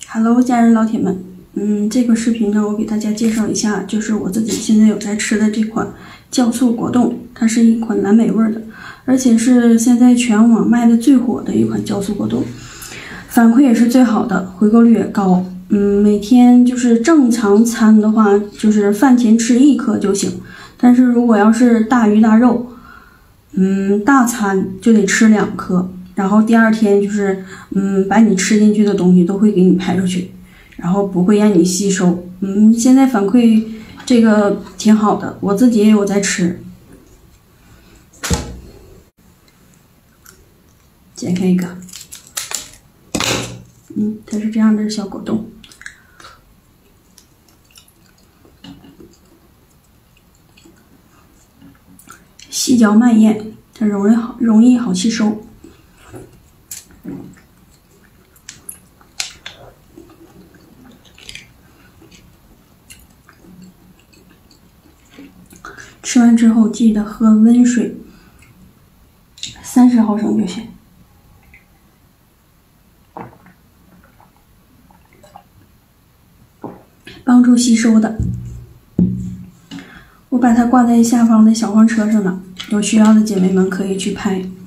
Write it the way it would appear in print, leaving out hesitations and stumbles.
Hello，家人老铁们，这个视频呢，我给大家介绍一下，就是我自己现在有在吃的这款酵素果冻，它是一款蓝莓味的，而且是现在全网卖的最火的一款酵素果冻，反馈也是最好的，回购率也高。每天就是正常餐的话，就是饭前吃1颗就行，但是如果要是大鱼大肉，大餐就得吃2颗。然后第二天就是，把你吃进去的东西都会给你排出去，然后不会让你吸收。现在反馈这个挺好的，我自己也有在吃。解开一个，它是这样的小果冻，细嚼慢咽，它容易好吸收。吃完之后记得喝温水，30毫升就行。帮助吸收的，我把它挂在下方的小黄车上了，有需要的姐妹们可以去拍。